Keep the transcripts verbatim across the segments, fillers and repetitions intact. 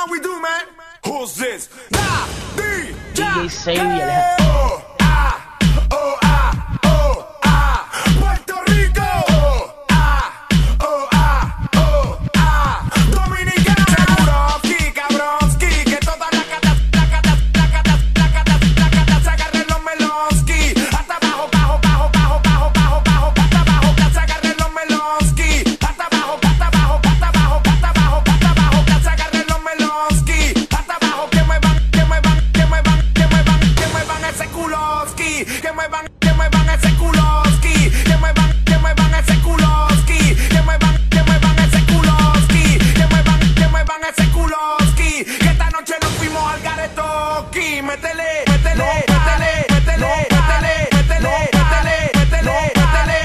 how we do, man. Who's this? Da, D, D J Xavier. Oh, ah, oh, ah, oh, ah. Puerto Rico. Oh, ah, oh, ah, oh, ah. Dominicana. Seguroski, cabronski, que todas las catas, las catas, las catas, las catas, las catas se agarren los melonski. Hasta abajo, bajo, bajo, bajo, bajo, bajo, bajo, hasta abajo, que se agarren los melonski. Hasta abajo, hasta abajo, hasta abajo, hasta abajo, hasta abajo, que se agarren los melonski. Hasta abajo, que me van, que me van, que me van, que me van, que me van ese culoski. Que me van, que me van ese culoski. Que me van, que me van ese culoski. Que me van, que me van ese culoski. Que me van, que me van ese culoski. Que esta noche nos fuimos al garetoki. Métele, métele, métele, métele, métele, métele, métele, métele, métele,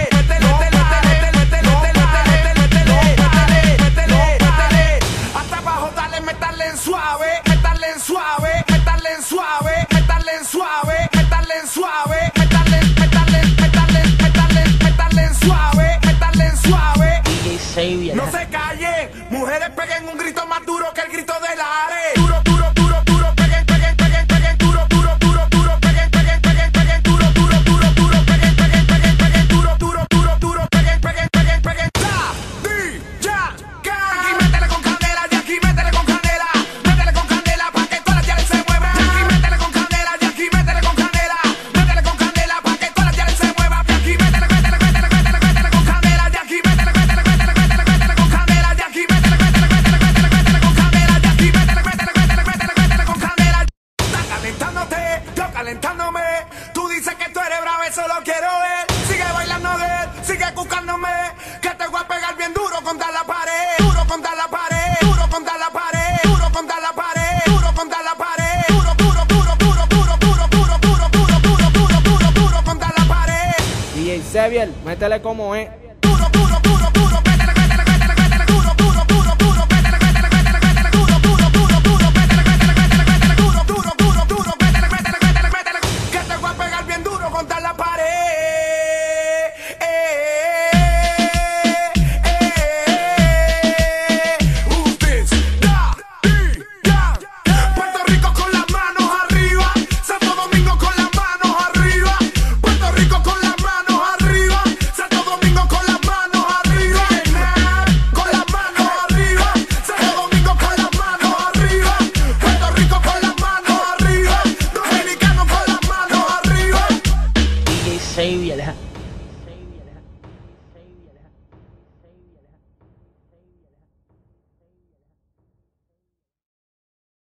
métele, hasta abajo, dale, métale en suave, métale en suave, métale en suave, métale en suave, métale en suave, métale, métale, métale, métale, métale en suave, métale en suave. D J Xavier. No se callen, mujeres peguen un grito más duro que el grito del Are. Duro, duro, duro, duro, peguen, peguen, peguen, peguen, duro, duro, duro, duro, peguen, peguen, peguen, peguen, duro, duro, duro, duro, peguen, peguen, peguen, peguen, duro, duro, duro, duro, peguen, peguen, peguen, peguen. Da, di, ya, ga. Aquí métele con candela, y aquí métele con candela, métele con candela pa' que todas las yales se muevan. Y aquí métele con candela, y aquí métele con candela, métele con candela pa' que todas las yales se muevan. Y aquí métele, métele, métele, métele, métele con candela, y aquí métele, métele, métele, métele, métele con candela, y aquí métele, métele, métele, métele, métele con candela, y aquí métele, métele, métele, métele, métele con candela. Está calentándote, yo calentándome. Tú dices que tú eres bravo, eso lo quiero ver. Sigue bailando de él, sigue buscándome, que te voy a pegar bien duro contra la pared, duro contra la pared, duro contra la pared, duro contra la pared, duro contra la pared, duro, duro, duro, duro, duro, duro, duro, duro, duro, duro, duro, duro, duro contra la pared. D J Xavier, métele como es.